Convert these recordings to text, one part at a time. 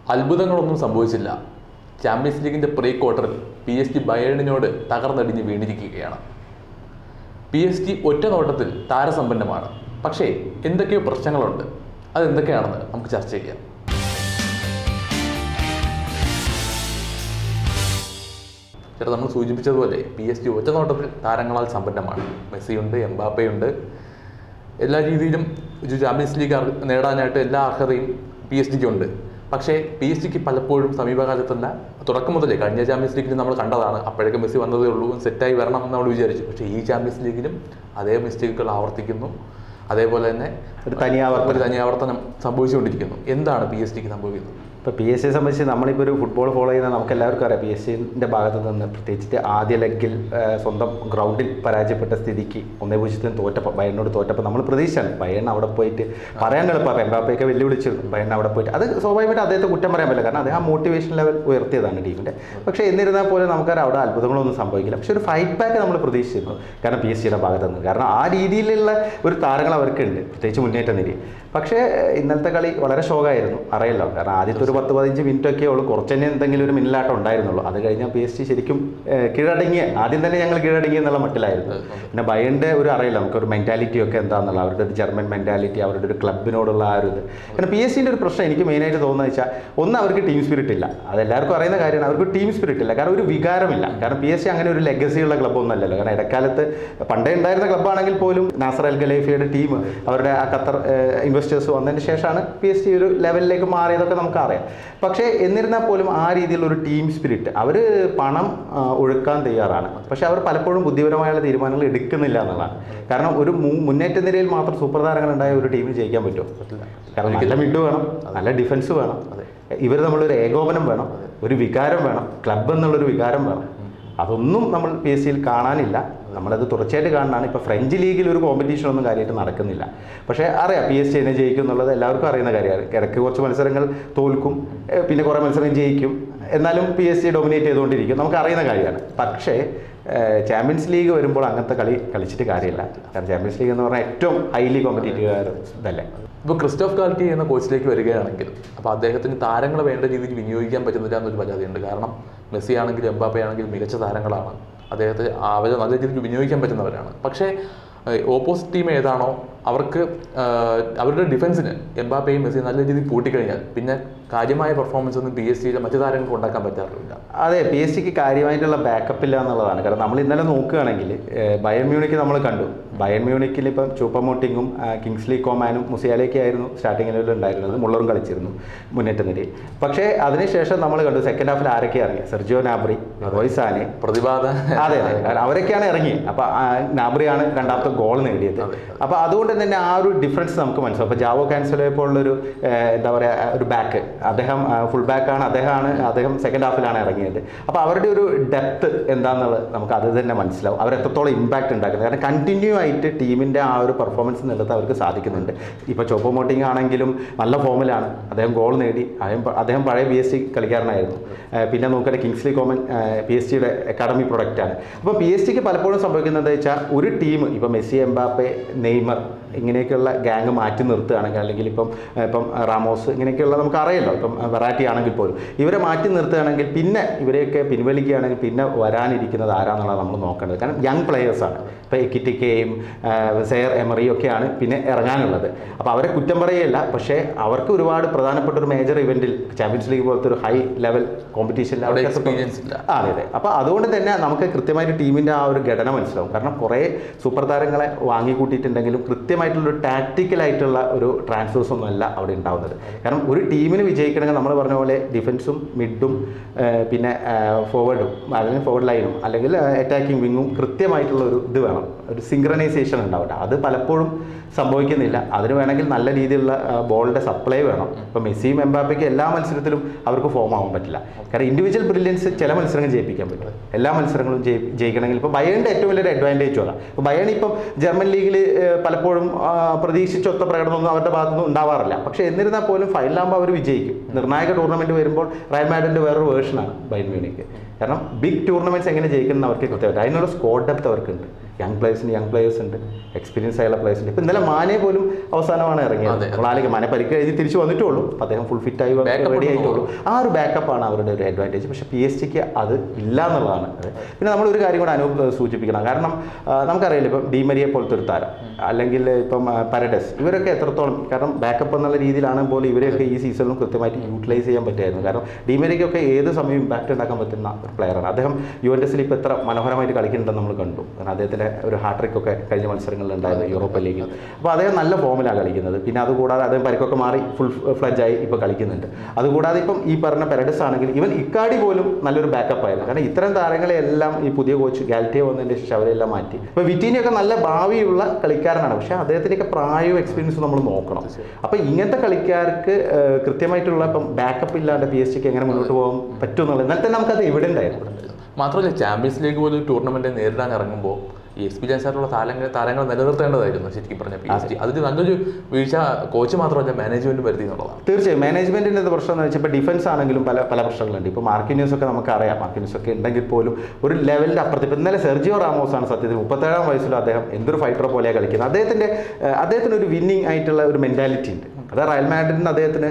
അത്ഭുതങ്ങളൊന്നും സംഭവിച്ചില്ല. ചാമ്പ്യൻസ് ലീഗിൻ്റെ പ്രീ ക്വാർട്ടറിൽ PSG ബയേണിനോട് തകർന്നടിഞ്ഞ് വീണിരിക്കുകയാണ്. PSG ഒറ്റ നോട്ടത്തിൽ താരസമ്പന്നമാണ്. പക്ഷേ എന്തൊക്കെയോ പ്രശ്നങ്ങളുണ്ട്. അതെന്തൊക്കെയാണെന്ന് നമുക്ക് ചർച്ച ചെയ്യാം. ചേട്ടാ, നമ്മൾ സൂചിപ്പിച്ചതുപോലെ PSG ഒറ്റ നോട്ടത്തിൽ താരങ്ങളാൽ സമ്പന്നമാണ്. മെസ്സിയുണ്ട്, എംബാപ്പയുണ്ട്. എല്ലാ രീതിയിലും ഒരു ചാമ്പ്യൻസ് ലീഗ് നേടാനായിട്ട് എല്ലാ അർഹതയും PSG-ക്കുണ്ട്. പക്ഷേ PSG-ക്ക് പലപ്പോഴും സമീപകാലത്തല്ല, തുടക്കം മുതലേ കഴിഞ്ഞ ചാമ്പ്യൻസ് ലീഗിൽ നമ്മൾ കണ്ടതാണ്. അപ്പോഴേക്കും മെസ്സി വന്നതേ ഉള്ളൂ, സെറ്റായി വരണം എന്ന് നമ്മൾ വിചാരിച്ചു. പക്ഷേ ഈ ചാമ്പ്യൻസ് ലീഗിലും അതേ മിസ്റ്റേക്കുകൾ ആവർത്തിക്കുന്നു. അതേപോലെ തന്നെ ഒരു തനിയാവർത്തനം സംഭവിച്ചുകൊണ്ടിരിക്കുന്നു. എന്താണ് PSG-ക്ക് സംഭവിക്കുന്നത്? ഇപ്പോൾ PSG സംബന്ധിച്ച് നമ്മളിപ്പോൾ ഒരു ഫുട്ബോൾ ഫോളോ ചെയ്യുന്ന നമുക്ക് എല്ലാവർക്കും അറിയാം. PSG-ന്റെ ഭാഗത്ത് നിന്ന് പ്രത്യേകിച്ചിട്ട് ആദ്യ ലെഗിൽ സ്വന്തം ഗ്രൗണ്ടിൽ പരാജയപ്പെട്ട സ്ഥിതിക്ക് 1-0 തോറ്റപ്പോൾ, ബയണിനോട് തോറ്റപ്പോൾ നമ്മൾ പ്രതീക്ഷിച്ചാണ് ബയൺ അവിടെ പോയിട്ട് പറയാൻ എളുപ്പമാണ്. എംബാപ്പയൊക്കെ വെല്ലുവിളിച്ചിരുന്നു ബയൺ അവിടെ പോയിട്ട്. അത് സ്വാഭാവികമായിട്ട് അദ്ദേഹത്തെ കുറ്റം പറയാൻ പറ്റില്ല, കാരണം അദ്ദേഹം ആ മോട്ടിവേഷൻ ലെവൽ ഉയർത്തിയതാണ് ടീമിൻ്റെ. പക്ഷേ എന്നിരുന്നാൽ പോലും നമുക്കറിയാം അവിടെ അത്ഭുതങ്ങളൊന്നും സംഭവിക്കില്ല. പക്ഷേ ഒരു ഫൈറ്റ് ബാക്ക് നമ്മൾ പ്രതീക്ഷിച്ചിരുന്നു, കാരണം PSG-യുടെ ഭാഗത്ത് നിന്ന്. കാരണം ആ രീതിയിലുള്ള ഒരു താരങ്ങൾ അവർക്കുണ്ട്, പ്രത്യേകിച്ച് മുന്നേറ്റ നിര. പക്ഷേ ഇന്നലത്തെ കളി വളരെ ഷോക്കായിരുന്നു, അറിയല്ലോ. കാരണം ആദ്യത്തെ ഒരു 10-15 മിനിറ്റൊക്കെ ഉള്ളൂ, കുറച്ച് തന്നെ എന്തെങ്കിലും ഒരു മിന്നലാട്ടം ഉണ്ടായിരുന്നുള്ളൂ. അത് കഴിഞ്ഞാൽ PSG ശരിക്കും കീഴടങ്ങിയ, ആദ്യം തന്നെ ഞങ്ങൾ കീഴടങ്ങി എന്നുള്ള മട്ടിലായിരുന്നു. പിന്നെ ബയണിൻ്റെ ഒരു അറിയില്ല, നമുക്കൊരു മെൻറ്റാലിറ്റി ഒക്കെ എന്താണെന്നുള്ള, അവരുടെ ഒരു ജർമ്മൻ മെൻറ്റാലിറ്റി, അവരുടെ ഒരു ക്ലബിനോടുള്ള ആ ഒരു ഇത്. കാരണം PSG-ൻ്റെ ഒരു പ്രശ്നം എനിക്ക് മെയിനായിട്ട് തോന്നുന്നത് വെച്ചാൽ, ഒന്ന് അവർക്ക് ടീം സ്പിരിറ്റ് ഇല്ല. അതെല്ലാവർക്കും അറിയുന്ന കാര്യമാണ്, അവർക്ക് ടീം സ്പിരിറ്റ് ഇല്ല. കാരണം ഒരു വികാരമില്ല. കാരണം PSG അങ്ങനെ ഒരു ലെഗസിയുള്ള ക്ലബ്ബൊന്നും അല്ലല്ലോ. കാരണം ഇടക്കാലത്ത് പണ്ടേ ഉണ്ടായിരുന്ന ക്ലബ്ബാണെങ്കിൽ പോലും നാസർ അൽ ഖലൈഫയുടെ ടീം, അവരുടെ ആ ഖത്തർ ഇൻവെസ്റ്റേഴ്സ് വന്നതിന് ശേഷമാണ് PSG ഒരു ലെവലിലേക്ക് മാറിയതൊക്കെ നമുക്കറിയാം. പക്ഷേ എന്നിരുന്നാൽ പോലും ആ രീതിയിലുള്ള ഒരു ടീം സ്പിരിറ്റ്, അവർ പണം ഒഴുക്കാൻ തയ്യാറാണ്. പക്ഷേ അവർ പലപ്പോഴും ബുദ്ധിപരമായുള്ള തീരുമാനങ്ങൾ എടുക്കുന്നില്ല എന്നുള്ളതാണ്. കാരണം ഒരു മുന്നേറ്റ നിരയിൽ മാത്രം സൂപ്പർ താരങ്ങൾ ഉണ്ടായ ഒരു ടീമിന് ജയിക്കാൻ പറ്റുമോ? കാരണം നല്ല മിഡ് വേണം, നല്ല ഡിഫൻസ് വേണം, ഇവർ നമ്മളൊരു ഏകോപനം വേണം, ഒരു വികാരം വേണം, ക്ലബ് എന്നുള്ളൊരു വികാരം വേണം. അതൊന്നും നമ്മൾ PSG-യിൽ കാണാനില്ല. നമ്മളത് തുടർച്ചയായിട്ട് കാണാനാണ്. ഇപ്പോൾ ഫ്രഞ്ച് ലീഗിൽ ഒരു കോമ്പറ്റീഷൻ ഒന്നും കാര്യമായിട്ട് നടക്കുന്നില്ല. പക്ഷേ അറിയാം PSG എന്നെ ജയിക്കും എന്നുള്ളത് എല്ലാവർക്കും അറിയുന്ന കാര്യമാണ്. ഇടയ്ക്ക് കുറച്ച് മത്സരങ്ങൾ തോൽക്കും, പിന്നെ കുറേ മത്സരം ജയിക്കും, എന്നാലും PSG ഡൊമിനേറ്റ് ചെയ്തുകൊണ്ടിരിക്കും, നമുക്ക് അറിയുന്ന കാര്യമാണ്. പക്ഷേ ചാമ്പ്യൻസ് ലീഗ് വരുമ്പോൾ അങ്ങനത്തെ കളി കളിച്ചിട്ട് കാര്യമില്ല. കാരണം ചാമ്പ്യൻസ് ലീഗ് എന്ന് പറഞ്ഞാൽ ഏറ്റവും ഹൈലി കോമ്പറ്റീറ്റീവ് ഇതല്ലേ. ഇപ്പോൾ ക്രിസ്റ്റോഫ് ഗാൽറ്റി എന്ന കോച്ചിലേക്ക് വരികയാണെങ്കിൽ, അപ്പോൾ അദ്ദേഹത്തിന് താരങ്ങളെ വേണ്ട രീതിയിൽ വിനിയോഗിക്കാൻ പറ്റുന്നില്ല എന്നൊരു പരാതിയുണ്ട്. കാരണം മെസ്സി ആണെങ്കിലും എംബാപ്പെ ആണെങ്കിലും മികച്ച താരങ്ങളാണ്, അദ്ദേഹത്തെ അവരെ നല്ല രീതിയിൽ വിനിയോഗിക്കാൻ പറ്റുന്നവരാണ്. പക്ഷേ ഓപ്പോസിറ്റ് ടീം ഏതാണോ അവർക്ക് അവരുടെ ഡിഫൻസിന് എംബാപ്പയും മെസ്സിയും നല്ല രീതിയിൽ പൂട്ടിക്കഴിഞ്ഞാൽ പിന്നെ കാര്യമായ പെർഫോമൻസ് ഒന്നും PSG-യിലെ മറ്റു താരങ്ങൾക്ക് ഉണ്ടാക്കാൻ പറ്റാറില്ല. അതെ, PSG-ക്ക് കാര്യമായിട്ടുള്ള ബാക്കപ്പ് ഇല്ല എന്നുള്ളതാണ്. കാരണം നമ്മൾ ഇന്നലെ നോക്കുകയാണെങ്കിൽ ബയൺ മ്യൂണിക്ക് നമ്മൾ കണ്ടു. ബയൺ മ്യൂണിക്കിൽ ഇപ്പം ചൂപ്പമോട്ടിങ്ങും കിങ്സ്ലി കോമാനും മുസിയാലയൊക്കെ ആയിരുന്നു സ്റ്റാർട്ടിംഗ് ലെവലിൽ ഉണ്ടായിരുന്നത്. മുള്ളറും കളിച്ചിരുന്നു മുന്നേറ്റ നിരയിൽ. പക്ഷേ അതിനുശേഷം നമ്മൾ കണ്ടു സെക്കൻഡ് ഹാഫിൽ ആരൊക്കെ ഇറങ്ങി? സെർജിയോ നാബ്രി, റോയ് സാനെ, പ്രതിഭാത. അതെ, അവരൊക്കെയാണ് ഇറങ്ങി. അപ്പോൾ നാബ്രിയാണ് രണ്ടാമത്തെ ഗോൾ നേടിയത്. അപ്പോൾ അതുകൊണ്ട് തന്നെ ആ ഒരു ഡിഫറൻസ് നമുക്ക് മനസ്സിലാവും. അപ്പോൾ ജാവോ കാൻസലോയെ പോലുള്ളൊരു എന്താ പറയുക, ഒരു ബാക്ക്, അദ്ദേഹം ഫുൾ ബാക്കാണ്, അദ്ദേഹം സെക്കൻഡ് ഹാഫിലാണ് ഇറങ്ങിയത്. അപ്പോൾ അവരുടെ ഒരു ഡെപ്ത് എന്താണെന്നുള്ളത് നമുക്ക് അത് തന്നെ മനസ്സിലാവും. അവരെത്രത്തോളം ഇമ്പാക്റ്റ് ഉണ്ടാക്കുന്നത്. കാരണം കണ്ടിന്യൂ ആയിട്ട് ടീമിൻ്റെ ആ ഒരു പെർഫോമൻസ് നിലനിർത്താൻ അവർക്ക് സാധിക്കുന്നുണ്ട്. ഇപ്പോൾ ചൂപ്പമോട്ടിങ് ആണെങ്കിലും നല്ല ഫോമിലാണ്, അദ്ദേഹം ഗോൾ നേടി. അദ്ദേഹം പഴയ PSG കളിക്കാരനായിരുന്നു. പിന്നെ നോക്കുക കിങ്സ്ലി കോമൻ PSG-യുടെ അക്കാഡമി പ്രൊഡക്റ്റാണ്. അപ്പോൾ PSG-ക്ക് പലപ്പോഴും സംഭവിക്കുന്നത് എന്താ വെച്ചാൽ, ഒരു ടീം ഇപ്പോൾ മെസ്സി, എംബാപ്പെ, നെയ്മർ ഇങ്ങനെയൊക്കെയുള്ള ഗ്യാങ് മാറ്റി നിർത്തുകയാണെങ്കിൽ, അല്ലെങ്കിൽ ഇപ്പം റാമോസ് ഇങ്ങനെയൊക്കെയുള്ള നമുക്ക് അറിയാമല്ലോ, ഇപ്പം വെറാറ്റി ആണെങ്കിൽ പോലും ഇവരെ മാറ്റി നിർത്തുകയാണെങ്കിൽ, പിന്നെ ഇവരെയൊക്കെ പിൻവലിക്കുകയാണെങ്കിൽ പിന്നെ വരാനിരിക്കുന്നത് ആരാന്നുള്ളത് നമ്മൾ നോക്കേണ്ടത്. കാരണം യങ് പ്ലെയേഴ്സാണ്. ഇപ്പോൾ എക്കിറ്റിക്കയും സെയർ എമറിയും ഒക്കെയാണ് പിന്നെ ഇറങ്ങാനുള്ളത്. അപ്പോൾ അവരെ കുറ്റം പറയുകയല്ല, പക്ഷേ അവർക്ക് ഒരുപാട് പ്രധാനപ്പെട്ട ഒരു മേജർ ഇവൻറ്റിൽ ചാമ്പ്യൻസ് ലീഗ് പോലത്തെ ഒരു ഹൈ ലെവൽ കോമ്പറ്റീഷനിൽ അവർക്ക് എക്സ്പീരിയൻസ് ഇല്ല. അതെ. അപ്പോൾ അതുകൊണ്ട് തന്നെ നമുക്ക് കൃത്യമായിട്ട് ടീമിൻ്റെ ആ ഒരു ഘടന മനസ്സിലാവും. കാരണം കുറേ സൂപ്പർ താരങ്ങളെ വാങ്ങിക്കൂട്ടിയിട്ടുണ്ടെങ്കിലും കൃത്യമായിട്ടുള്ളൊരു ടാക്റ്റിക്കലായിട്ടുള്ള ഒരു ട്രാൻസ്ഫേഴ്സ് ഒന്നും അല്ല അവിടെ ഉണ്ടാവുന്നത്. കാരണം ഒരു ടീമിന് വിജയിക്കണമെങ്കിൽ നമ്മൾ പറഞ്ഞ പോലെ ഡിഫൻസും മിഡും പിന്നെ ഫോർവേഡും, അല്ലെങ്കിൽ ഫോർവേഡ് ലൈനും അല്ലെങ്കിൽ അറ്റാക്കിംഗ് വിങ്ങും കൃത്യമായിട്ടുള്ള ഒരു ഇത് വേണം, ഒരു സിങ്ക്രണൈസേഷൻ ഉണ്ടാവട്ടെ. അത് പലപ്പോഴും സംഭവിക്കുന്നില്ല. അതിന് വേണമെങ്കിൽ നല്ല രീതിയിലുള്ള ബോളിൻ്റെ സപ്ലൈ വേണം. ഇപ്പോൾ മെസ്സിയും എംബാപ്പയ്ക്ക് എല്ലാ മത്സരത്തിലും അവർക്ക് ഫോം ആവാൻ പറ്റില്ല. കാരണം ഇൻഡിവിജ്വൽ ബ്രില്യൻസ് ചില മത്സരങ്ങൾ ജയിപ്പിക്കാൻ പറ്റും, എല്ലാ മത്സരങ്ങളും ജയിക്കണമെങ്കിൽ. ഇപ്പോൾ ബയണിൻ്റെ ഏറ്റവും വലിയൊരു അഡ്വാൻറ്റേജ് അതാണ്. ഇപ്പോൾ ബയൺ ഇപ്പം ജർമ്മൻ ലീഗിൽ പലപ്പോഴും പ്രതീക്ഷിച്ചൊത്ത പ്രകടനമൊന്നും അവരുടെ ഭാഗത്തുനിന്നും ഉണ്ടാവാറില്ല. പക്ഷേ എന്നിരുന്നാൽ പോലും ഫൈനലാകുമ്പോൾ അവർ വിജയിക്കും. നിർണായക ടൂർണമെൻറ്റ് വരുമ്പോൾ റയൽ മാഡ്രിഡിൻ്റെ വേറൊരു വേർഷനാണ് ബയൺ മ്യൂണിക്ക്. കാരണം ബിഗ് ടൂർണമെൻറ്റ്സ് എങ്ങനെ ജയിക്കണം അവർക്ക് കൃത്യമായിട്ട് അതിനുള്ള സ്ക്വാഡ് ഡെപ്ത് അവർക്കുണ്ട്. യങ് പ്ലേയേഴ്സ് ഉണ്ട്, എക്സ്പീരിയൻസ് ആയുള്ള പ്ലേയേഴ്സ് ഉണ്ട്. ഇപ്പം ഇന്നലെ മാനെ പോലും അവസാനമാണ് ഇറങ്ങിയത്. നമ്മളാലേക്ക് മാനെ പരിക്ക് കഴിഞ്ഞ് തിരിച്ചു വന്നിട്ടുള്ളൂ. അപ്പോൾ അദ്ദേഹം ഫുൾ ഫിറ്റ് ആയി റെഡി ആയിട്ടുള്ളൂ. ആ ഒരു ബാക്കപ്പാണ് അവരുടെ ഒരു അഡ്വാൻറ്റേജ്. പക്ഷേ PSG അത് ഇല്ല എന്നുള്ളതാണ്. പിന്നെ നമ്മളൊരു കാര്യം കൂടെ അനൂപ് സൂചിപ്പിക്കണം. കാരണം നമുക്കറിയില്ല ഇപ്പം ഡിമരിയെ പോലത്തെ ഒരു താരം, അല്ലെങ്കിൽ ഇപ്പം പരഡസ്, ഇവരൊക്കെ എത്രത്തോളം, കാരണം ബാക്കപ്പ് എന്നുള്ള രീതിയിലാണ് പോലും ഇവരെയൊക്കെ ഈ സീസണിലും കൃത്യമായിട്ട് യൂട്ടിലൈസ് ചെയ്യാൻ പറ്റുമായിരുന്നു. കാരണം ഡിമരിക്കൊക്കെ ഏത് സമയം ഇമ്പാക്റ്റ് ഉണ്ടാക്കാൻ പറ്റുന്ന ഒരു പ്ലെയറാണ് അദ്ദേഹം. യുവന്റസിൽ ഇപ്പോൾ എത്ര മനോഹരമായിട്ട് കളിക്കുന്നുണ്ടെന്ന് നമ്മൾ കണ്ടു. കാരണം അദ്ദേഹത്തിൻ്റെ ഒരു ഹാട്രിക് ഒക്കെ കഴിഞ്ഞ മത്സരങ്ങളിൽ ഉണ്ടായിരുന്നു യൂറോപ്യൻ ലീഗിൽ. അപ്പോൾ അദ്ദേഹം നല്ല ഫോമിലാണ് കളിക്കുന്നത്. പിന്നെ അതുകൂടാതെ അദ്ദേഹം പരിക്കൊക്കെ മാറി ഫുൾ ഫ്ലഡ്ജായി ഇപ്പോൾ കളിക്കുന്നുണ്ട്. അതുകൂടാതെ ഇപ്പം ഈ പറഞ്ഞ പെരഡസ് ആണെങ്കിൽ ഇവൻ ഇക്കാടി പോലും നല്ലൊരു ബാക്കപ്പ് ആയിരുന്നു. കാരണം ഇത്തരം താരങ്ങളെല്ലാം ഈ പുതിയ കോച്ച് ഗാൽറ്റിയോ വന്നതിൻ്റെ ശേഷം അവരെല്ലാം മാറ്റി. ഇപ്പോൾ വിറ്റീനിയൊക്കെ നല്ല ഭാവിയുള്ള കളിക്കാരനാണ്. പക്ഷേ അദ്ദേഹത്തിൻ്റെയൊക്കെ പ്രായവും എക്സ്പീരിയൻസും നമ്മൾ നോക്കണം. അപ്പോൾ ഇങ്ങനത്തെ കളിക്കാർക്ക് കൃത്യമായിട്ടുള്ള ഇപ്പം ബാക്കപ്പ് ഇല്ലാണ്ട് PSG എങ്ങനെ മുന്നോട്ട് പോകാൻ പറ്റും എന്നുള്ളത് എന്നാൽ തന്നെ നമുക്കത് എവിഡൻ്റ് ആയിരുന്നു. മാത്രമല്ല ചാമ്പ്യൻസ് ലീഗ് പോലും ടൂർണമെൻറ്റ് നേരിടാൻ ഇറങ്ങുമ്പോൾ ഈ എക്സ്പീരിയൻസ് ആയിട്ടുള്ള താരങ്ങൾ നിലനിർത്തേണ്ടതായിരുന്നു ശരിക്കും പറഞ്ഞ PSG. അതിന് നല്ലൊരു വീഴ്ച കോച്ച് മാത്രമല്ല മാനേജ്മെൻറ്റ് വരുത്തി എന്നുള്ളതാണ്. തീർച്ചയായും മാനേജ്മെൻറ്റിൻ്റെ പ്രശ്നം എന്ന് വെച്ചാൽ ഇപ്പോൾ ഡിഫൻസ് ആണെങ്കിലും പല പ്രശ്നങ്ങളുണ്ട്. ഇപ്പോൾ മാർക്കിന്യൂസ് ഒക്കെ നമുക്കറിയാം. മാർക്കിന്യൂസ് ഒക്കെ ഉണ്ടെങ്കിൽ പോലും ഒരു ലെവലിൻ്റെ അപ്പുറത്ത്. ഇപ്പോൾ ഇന്നലെ സെർജിയോ റാമോസ് ആണ് സത്യത്തിൽ 37-ാം വയസ്സിലും അദ്ദേഹം എന്തൊരു ഫൈറ്റർ പോലെയാണ് കളിക്കുന്നത്. അദ്ദേഹത്തിന് ഒരു വിന്നിങ് ആയിട്ടുള്ള ഒരു മെൻറ്റാലിറ്റി ഉണ്ട്. അത് റയൽ മാഡ്രിഡിന് അദ്ദേഹത്തിന്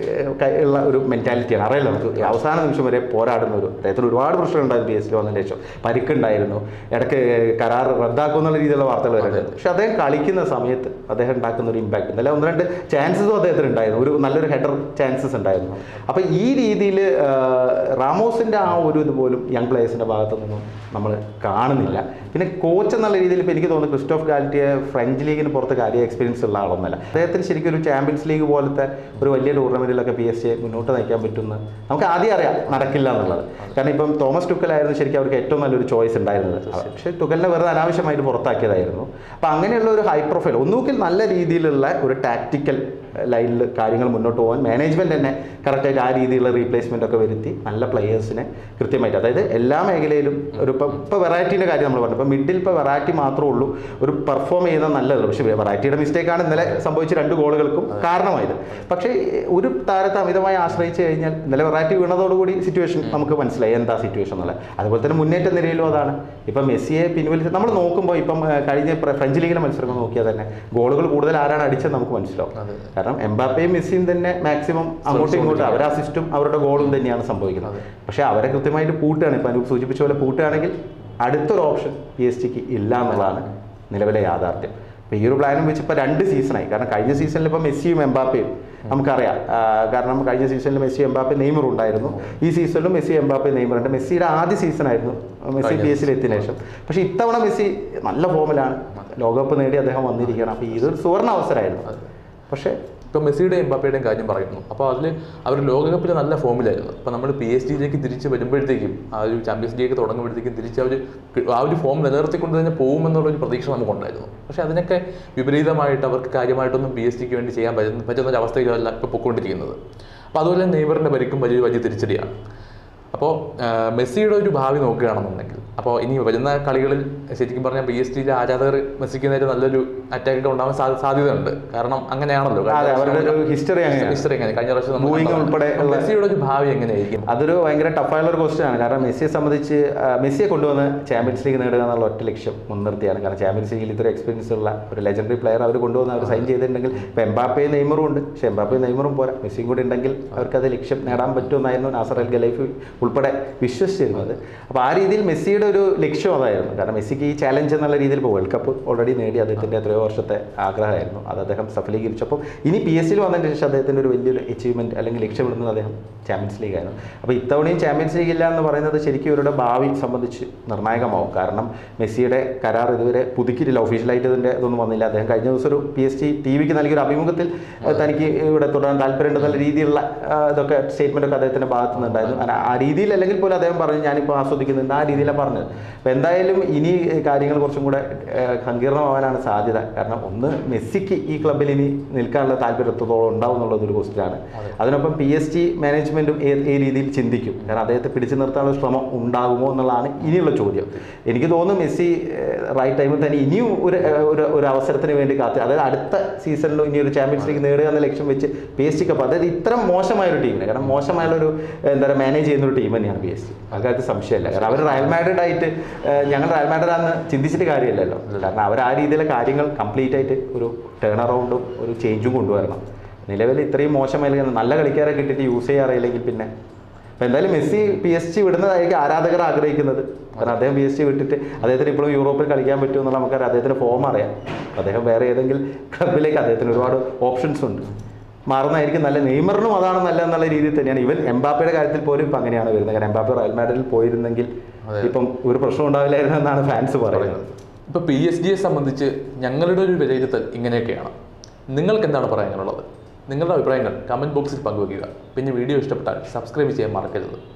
ഉള്ള ഒരു മെൻറ്റാലിറ്റിയാണ്. അറിയില്ല, നമുക്ക് അവസാന നിമിഷം വരെ പോരാടുന്ന അദ്ദേഹത്തിന് ഒരുപാട് പ്രശ്നങ്ങളുണ്ടായിരുന്നു PSG വന്നതിന് ശേഷം. പരിക്കുണ്ടായിരുന്നു, ഇടയ്ക്ക് കരാർ റദ്ദാക്കും എന്നുള്ള രീതിയിലുള്ള വാർത്തകൾ വരുന്നത്. പക്ഷെ അദ്ദേഹം കളിക്കുന്ന സമയത്ത് അദ്ദേഹം ഉണ്ടാക്കുന്ന ഒരു ഇമ്പാക്റ്റ് ഇന്നലെ 1-2 ചാൻസസും അദ്ദേഹത്തിന് ഉണ്ടായിരുന്നു. ഒരു നല്ലൊരു ഹെഡർ ചാൻസസ് ഉണ്ടായിരുന്നു. അപ്പോൾ ഈ രീതിയിൽ റാമോസിൻ്റെ ആ ഒരു ഇതുപോലും യങ് പ്ലേയേഴ്സിൻ്റെ ഭാഗത്തു നിന്നും നമ്മൾ കാണുന്നില്ല. പിന്നെ കോച്ച് എന്നുള്ള രീതിയിൽ ഇപ്പോൾ എനിക്ക് തോന്നുന്നു ക്രിസ്റ്റോഫ് ഗാൽറ്റിയെ ഫ്രഞ്ച് ലീഗിന് പുറത്ത് കാര്യം എക്സ്പീരിയൻസ് ഉള്ള ആളൊന്നല്ല. അദ്ദേഹത്തിന് ശരിക്കും ഒരു ചാമ്പ്യൻസ് ലീഗ് പോലത്തെ ഒരു വലിയ ടൂർണമെൻറ്റിലൊക്കെ PSG മുന്നോട്ട് നയിക്കാൻ പറ്റുമെന്ന് നമുക്ക് ആദ്യം അറിയാം നടക്കില്ല എന്നുള്ളത്. കാരണം ഇപ്പം തോമസ് ടുക്കലായിരുന്നു ശരിക്കും അവർക്ക് ഏറ്റവും നല്ലൊരു ചോയ്സ് ഉണ്ടായിരുന്നത്. പക്ഷേ ടുക്കലിനെ വെറുതെ അനാവശ്യമായിട്ട് പുറത്താക്കിയതായിരുന്നു. അപ്പോൾ അങ്ങനെയുള്ള ഒരു ഹൈ പ്രൊഫൈൽ ഒന്നുകിൽ നല്ല രീതിയിലുള്ള ഒരു ടാക്റ്റിക്കൽ ലൈനിൽ കാര്യങ്ങൾ മുന്നോട്ട് പോകാൻ മാനേജ്മെൻറ്റ് തന്നെ കറക്റ്റായിട്ട് ആ രീതിയിലുള്ള റീപ്ലേസ്മെൻ്റ് ഒക്കെ വരുത്തി നല്ല പ്ലെയേഴ്സിനെ കൃത്യമായിട്ട്, അതായത് എല്ലാ മേഖലയിലും ഒരു ഇപ്പോൾ വെറൈറ്റീൻ്റെ കാര്യം നമ്മൾ പറഞ്ഞു. ഇപ്പോൾ മിഡിൽ ഇപ്പോൾ വെറൈറ്റി മാത്രമേ ഉള്ളൂ ഒരു പെർഫോം ചെയ്യുന്ന നല്ലത്. പക്ഷേ വെറൈറ്റിയുടെ മിസ്റ്റേക്കാണ് ഇന്നലെ സംഭവിച്ച 2 ഗോളുകൾക്കും കാരണമായത്. പക്ഷേ ഒരു താരത്തെ അമിതമായി ആശ്രയിച്ച് കഴിഞ്ഞാൽ ഇന്നലെ വെറൈറ്റി വീണതോടുകൂടി സിറ്റുവേഷൻ നമുക്ക് മനസ്സിലായി എന്താ സിറ്റുവേഷൻ എന്നുള്ളത്. അതുപോലെ തന്നെ മുന്നേറ്റ നിരയിലും അതാണ്. ഇപ്പം മെസ്സിയെ പിൻവലിച്ച് നമ്മൾ നോക്കുമ്പോൾ ഇപ്പം കഴിഞ്ഞ ഫ്രഞ്ച് ലീഗിലെ മത്സരങ്ങൾ നോക്കിയാൽ തന്നെ ഗോളുകൾ കൂടുതൽ ആരാണ് അടിച്ചത് നമുക്ക് മനസ്സിലാവും. കാരണം എംബാപ്പയും മെസ്സിയും തന്നെ മാക്സിമം അങ്ങോട്ടും ഇങ്ങോട്ടും അവരെ അസിസ്റ്റും അവരുടെ ഗോളും തന്നെയാണ് സംഭവിക്കുന്നത്. പക്ഷേ അവരെ കൃത്യമായിട്ട് പൂട്ടുകയാണ്. ഇപ്പം അനൂപ് സൂചിപ്പിച്ച പോലെ പൂട്ടുകയാണെങ്കിൽ അടുത്തൊരു ഓപ്ഷൻ PSG ഇല്ല എന്നുള്ളതാണ് നിലവിലെ യാഥാർത്ഥ്യം. അപ്പോൾ ഈ ഒരു പ്ലാനും വെച്ച് ഇപ്പോൾ 2 സീസണായി. കാരണം കഴിഞ്ഞ സീസണിൽ ഇപ്പോൾ മെസ്സിയും എംബാപ്പയും നമുക്കറിയാം. കാരണം കഴിഞ്ഞ സീസണിൽ മെസ്സി എംബാപ്പെ നെയ്മറും ഉണ്ടായിരുന്നു. ഈ സീസണിലും മെസ്സി എംബാപ്പെ നെയ്മറുണ്ട്. മെസ്സിയുടെ ആദ്യ സീസണായിരുന്നു മെസ്സി PSG എത്തിയതിനു ശേഷം. പക്ഷേ ഇത്തവണ മെസ്സി നല്ല ഫോമിലാണ്, ലോകകപ്പ് നേടി അദ്ദേഹം വന്നിരിക്കുകയാണ്. അപ്പോൾ ഇതൊരു സുവർണ്ണ അവസരമായിരുന്നു. പക്ഷേ ഇപ്പോൾ മെസ്സിയുടെയും എംബാപ്പയുടെയും കാര്യം പറയുന്നു. അപ്പോൾ അതിൽ അവർ ലോകകപ്പിൽ നല്ല ഫോമിലായിരുന്നു. അപ്പോൾ നമ്മൾ PSG തിരിച്ച് വരുമ്പോഴത്തേക്കും ആ ഒരു ചാമ്പ്യൻസ് ലീഗ് തുടങ്ങുമ്പോഴത്തേക്കും തിരിച്ച് അവർ ആ ഒരു ഫോം നിലനിർത്തിക്കൊണ്ട് തന്നെ പോകുമെന്നുള്ളൊരു പ്രതീക്ഷ നമുക്കുണ്ടായിരുന്നു. പക്ഷേ അതിനൊക്കെ വിപരീതമായിട്ട് അവർക്ക് കാര്യമായിട്ടൊന്നും PSG വേണ്ടി ചെയ്യാൻ പറ്റുന്ന ഒരു അവസ്ഥയിലല്ല ഇപ്പോൾ പൊയ്ക്കൊണ്ടിരിക്കുന്നത്. അപ്പോൾ അതുപോലെ നെയ്മറിൻ്റെ പരിക്കും വലിയ തിരിച്ചടിയാണ്. അപ്പോൾ മെസ്സിയുടെ ഒരു ഭാവി നോക്കുകയാണെന്നുണ്ടെങ്കിൽ അപ്പോൾ ഇനി വരുന്ന കളികളിൽ ശരിക്കും പറഞ്ഞാൽ PSG ആരാധകർ മെസ്സിക്ക് നേരെ നല്ലൊരു അറ്റാക്കൊക്കെ ഉണ്ടാവാൻ സാധ്യതയുണ്ട്. കാരണം അങ്ങനെയാണല്ലോ ഹിസ്റ്ററി എങ്ങനെ കഴിഞ്ഞ പ്രാവശ്യം മെസ്സിയുടെ ഒരു ഭാവി എങ്ങനെയായിരിക്കും? അതൊരു ഭയങ്കര ടഫായുള്ള ഒരു ക്വസ്റ്റ്യൻ ആണ്. കാരണം മെസ്സിയെ സംബന്ധിച്ച് മെസ്സിയെ കൊണ്ടുവന്ന് ചാമ്പ്യൻസ് ലീഗ് നേടുക എന്നുള്ള ഒറ്റ ലക്ഷ്യം മുൻനിർത്തിയാണ്. കാരണം ചാമ്പ്യൻസ് ലീഗിൽ ഇത്ര എക്സ്പീരിയൻസ് ഉള്ള ഒരു ലെജൻഡറി പ്ലെയർ അവർ കൊണ്ടുവന്ന് അവർ സൈൻ ചെയ്തിട്ടുണ്ടെങ്കിൽ ഇപ്പോൾ എംബാപ്പയും നെയ്മറും ഉണ്ട്. പക്ഷേ എംബാപ്പയും നെയ്മറും പോരാ, മെസ്സിയും കൂടി ഉണ്ടെങ്കിൽ അവർക്കത് ലക്ഷ്യം നേടാൻ പറ്റുമെന്നായിരുന്നു നാസർ അൽ ഖലൈഫി ഉൾപ്പെടെ വിശ്വസിച്ചിരുന്നത്. അപ്പോൾ ആ രീതിയിൽ മെസ്സിയുടെ ഒരു ലക്ഷ്യം അതായിരുന്നു. കാരണം മെസ്സിക്ക് ഈ ചാലഞ്ച് എന്നുള്ള രീതിയിൽ ഇപ്പോൾ വേൾഡ് കപ്പ് ഓൾറെഡി നേടി അദ്ദേഹത്തിൻ്റെ എത്രയോ വർഷത്തെ ആഗ്രഹമായിരുന്നു. അത് അദ്ദേഹം സഫലീകരിച്ചു. അപ്പോൾ ഇനി PSG വന്നതിന് ശേഷം അദ്ദേഹത്തിൻ്റെ ഒരു വലിയൊരു അച്ചീവ്മെൻറ്റ് അല്ലെങ്കിൽ ലക്ഷ്യമിടുന്നത് അദ്ദേഹം ചാമ്പ്യൻസ് ലീഗ് ആയിരുന്നു. അപ്പോൾ ഇത്തവണയും ചാമ്പ്യൻസ് ലീഗ് ഇല്ല എന്ന് പറയുന്നത് ശരിക്കും ഇവരുടെ ഭാവി സംബന്ധിച്ച് നിർണായകമാവും. കാരണം മെസ്സിയുടെ കരാർ ഇതുവരെ പുതുക്കിയിട്ടില്ല, ഒഫീഷ്യലായിട്ട് ഇതിൻ്റെ ഇതൊന്നും വന്നില്ല. അദ്ദേഹം കഴിഞ്ഞ ദിവസം ഒരു PSG TV നൽകിയൊരു അഭിമുഖത്തിൽ തനിക്ക് ഇവിടെ തുടരാൻ താല്പര്യമുണ്ടെന്നുള്ള രീതിയിലുള്ള ഇതൊക്കെ സ്റ്റേറ്റ്മെൻറ്റൊക്കെ അദ്ദേഹത്തിൻ്റെ ഭാഗത്തു നിന്നുണ്ടായിരുന്നു. ആ രീതിയിൽ അല്ലെങ്കിൽ പോലും അദ്ദേഹം പറഞ്ഞു ഞാനിപ്പോൾ ആസ്വദിക്കുന്നുണ്ട്, ആ രീതിയിലാണ് പറഞ്ഞത്. അപ്പോൾ എന്തായാലും ഇനി കാര്യങ്ങൾ കുറച്ചും കൂടെ സങ്കീർണമാവാനാണ് സാധ്യത. കാരണം ഒന്ന് മെസ്സിക്ക് ഈ ക്ലബ്ബിൽ ഇനി നിൽക്കാനുള്ള താല്പര്യം എത്രത്തോളം ഉണ്ടാവും എന്നുള്ളതൊരു ക്വസ്റ്റ്യനാണ്. അതിനൊപ്പം PSG മാനേജ്മെൻറ്റും ഈ രീതിയിൽ ചിന്തിക്കും. കാരണം അദ്ദേഹത്തെ പിടിച്ചു നിർത്താനുള്ള ശ്രമം ഉണ്ടാകുമോ എന്നുള്ളതാണ് ഇനിയുള്ള ചോദ്യം. എനിക്ക് തോന്നുന്നു മെസ്സി റൈറ്റ് ടൈമിൽ തന്നെ ഇനിയും ഒരു അവസരത്തിന് വേണ്ടി അതായത് അടുത്ത സീസണിലും ഇനി ഒരു ചാമ്പ്യൻസ് ലീഗ് നേടുക എന്ന ലക്ഷ്യം വെച്ച് PSG കപ്പ്, അതായത് ഇത്തരം മോശമായൊരു ടീമിന്, കാരണം മോശമായുള്ളൊരു എന്താ പറയുക മാനേജ് ചെയ്യുന്ന ഒരു ടീം തന്നെയാണ് PSG, അക്കാര്യത്തിൽ സംശയമില്ല. കാരണം അവർ റയൽ മാഡ്രിഡ് ആയിട്ട് ഞങ്ങൾ റയൽ മാഡ്രിഡാന്ന് ചിന്തിച്ചിട്ട് കാര്യമില്ലല്ലോ. കാരണം അവർ ആ രീതിയിലെ കാര്യങ്ങൾ കംപ്ലീറ്റ് ആയിട്ട് ഒരു ടേൺ അറൗണ്ടും ഒരു ചേഞ്ചും കൊണ്ടുവരണം. നിലവിൽ ഇത്രയും മോശമായി നല്ല കളിക്കാരെ കിട്ടിയിട്ട് യൂസ് ചെയ്യാറില്ലെങ്കിൽ പിന്നെ അപ്പോൾ എന്തായാലും മെസ്സി PSG വിടുന്നതായിരിക്കും ആരാധകർ ആഗ്രഹിക്കുന്നത്. കാരണം അദ്ദേഹം PSG വിട്ടിട്ട് അദ്ദേഹത്തിന് ഇപ്പോഴും യൂറോപ്പിൽ കളിക്കാൻ പറ്റുമെന്നുള്ള നമുക്കറിയാം. അദ്ദേഹത്തിൻ്റെ ഫോം അറിയാം. അദ്ദേഹം വേറെ ഏതെങ്കിലും ക്ലബിലേക്ക് അദ്ദേഹത്തിന് ഒരുപാട് ഓപ്ഷൻസ് ഉണ്ട്, മാറുന്നതായിരിക്കും നല്ല. നെയ്മറിനും അതാണ് നല്ല എന്നുള്ള രീതിയിൽ തന്നെയാണ്. ഇവൻ എംബാപ്പയുടെ കാര്യത്തിൽ പോലും ഇപ്പം അങ്ങനെയാണ് വരുന്നത്. കാരണം എംബാപ്പെ റയൽ മാഡ്രിഡിൽ പോയിരുന്നെങ്കിൽ ഇപ്പം ഒരു പ്രശ്നം ഉണ്ടാവില്ലായിരുന്നു എന്നാണ് ഫാൻസ് പറയുന്നത്. ഇപ്പോൾ PSG സംബന്ധിച്ച് ഞങ്ങളുടെ ഒരു വിലയിരുത്തൽ ഇങ്ങനെയൊക്കെയാണ്. നിങ്ങൾക്ക് എന്താണ് പറയാനുള്ളത്? നിങ്ങളുടെ അഭിപ്രായങ്ങൾ കമൻറ്റ് ബോക്സിൽ പങ്കുവയ്ക്കുക. പിന്നെ വീഡിയോ ഇഷ്ടപ്പെട്ടാൽ സബ്സ്ക്രൈബ് ചെയ്യാൻ മറക്കരുത്.